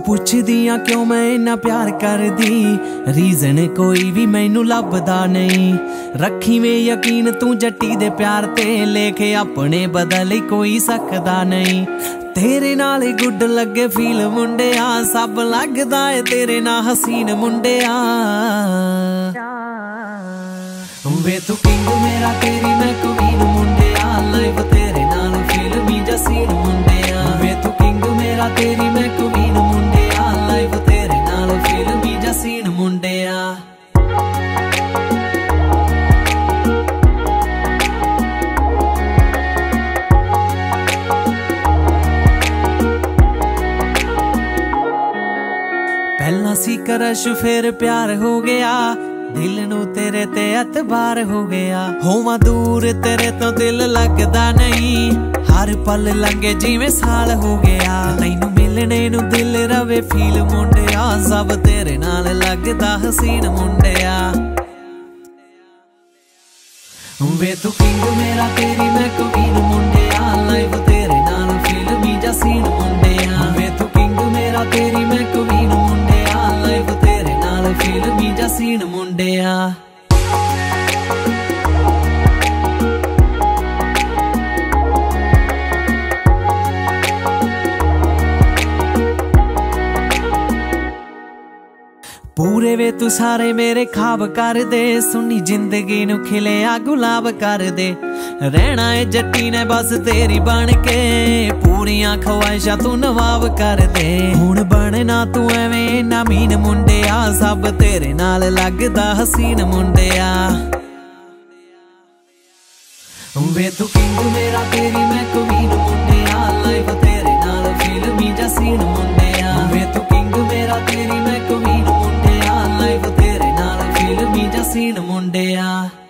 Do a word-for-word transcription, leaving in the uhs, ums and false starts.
पुछदियां क्यों मैं इन्ना प्यार करदी, रीजन कोई भी मैनू लभदा नहीं। रखी वे यकीन तू जट्टी दे प्यार ते, लेके अपने बदल कोई सकदा नहीं। तेरे नाल ही गुड लगे फील मुंडिया, सब लगदा है तेरे ना हसीन मुंडिया। वे तू किंग मेरा तेरी मैं क्वीन मुंडिया, लाइफ तेरे नाल फिल्मी जसीन मुंडिया। वे तू किंग मेरा तेरी मैं क्वीन मुंडिया, लाइफ तेरे नाल फिल्मी जसीन मुंडिया। पहला सी करश फिर प्यार हो गया, दिल नू तेरे ते एतबार हो गया। होवां दूर तेरे तो दिल लगदा नहीं, हर पल लंघे जिवें साल हो गया। तैनू मिलने नू दिल रवे फील मुंडिया, सब तेरे नाल लगदा हसीन मुंडिया। वे तू किंग मेरा तेरी मैं क्वीन मुंडिया, लाइफ तेरे नाल फिल्मी जसीन मुंडिया। वे तू किंग मेरा तेरी मैं क्वीन मुंडिया, लाइफ तेरे नाल फिल्मी जसीन मुंडिया। पूरे वे तू सारे मेरे खाब कर दे, सुनी जिंदगी नू खिलिया गुलाब कर दे। रहना है जट्टी ने बस तेरी बन के, पूरियां ख्वाहिशां तू नवाब कर दे। हुण बनना तू एवें ना मीन मुंडिया, सब तेरे नाल लगदा हसीन मुंडिया। वे तू किंग मेरा तेरी मैं क्वीन मुंडिया, लाइफ तेरे नाल फिल्मी जसीन मुंडिया। वे तू किंग मेरा तेरी मैं क्वीन मुंडिया, लाइफ तेरे नाल फिल्मी जसीन मुंडिया।